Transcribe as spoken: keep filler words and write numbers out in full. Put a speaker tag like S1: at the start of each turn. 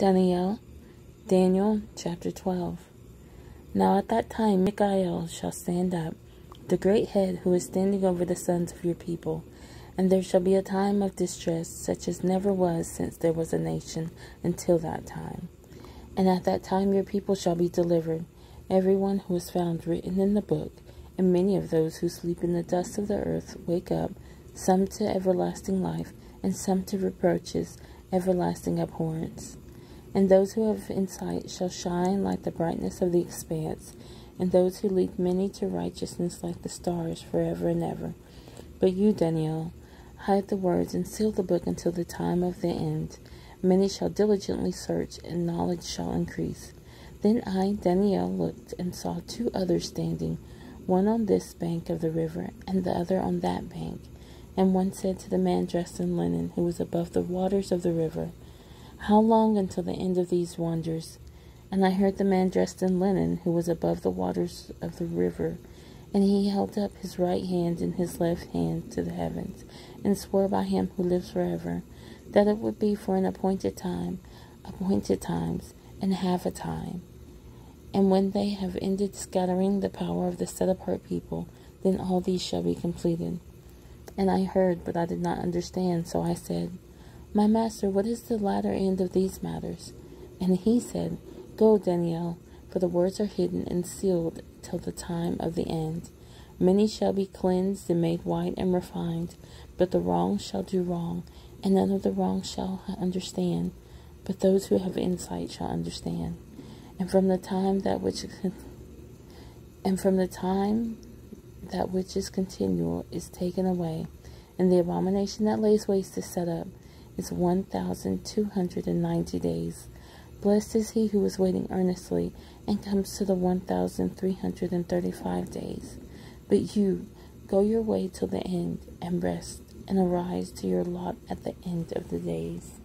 S1: Dani'eel, Daniel chapter twelve. Now at that time Michael shall stand up, the great head who is standing over the sons of your people. And there shall be a time of distress, such as never was since there was a nation until that time. And at that time your people shall be delivered, every one who is found written in the book. And many of those who sleep in the dust of the earth wake up, some to everlasting life, and some to reproaches, everlasting abhorrence. And those who have insight shall shine like the brightness of the expanse, and those who lead many to righteousness like the stars forever and ever. But you, Dani'eel, hide the words and seal the book until the time of the end. Many shall diligently search, and knowledge shall increase. Then I, Dani'eel, looked and saw two others standing, one on this bank of the river, and the other on that bank. And one said to the man dressed in linen, who was above the waters of the river, How long until the end of these wonders? And I heard the man dressed in linen, who was above the waters of the river, and he held up his right hand and his left hand to the heavens, and swore by him who lives forever, that it would be for an appointed time, appointed times, and half a time. And when they have ended scattering the power of the set-apart people, then all these shall be completed. And I heard, but I did not understand, so I said, My master, what is the latter end of these matters? And he said, Go, Dani'eel, for the words are hidden and sealed till the time of the end. Many shall be cleansed and made white and refined, but the wrong shall do wrong, and none of the wrong shall understand, but those who have insight shall understand. And from the time that which and from the time that which is continual is taken away, and the abomination that lays waste is set up, is one thousand two hundred and ninety days. Blessed is he who is waiting earnestly, and comes to the one thousand three hundred and thirty-five days. But you, go your way till the end, and rest, and arise to your lot at the end of the days.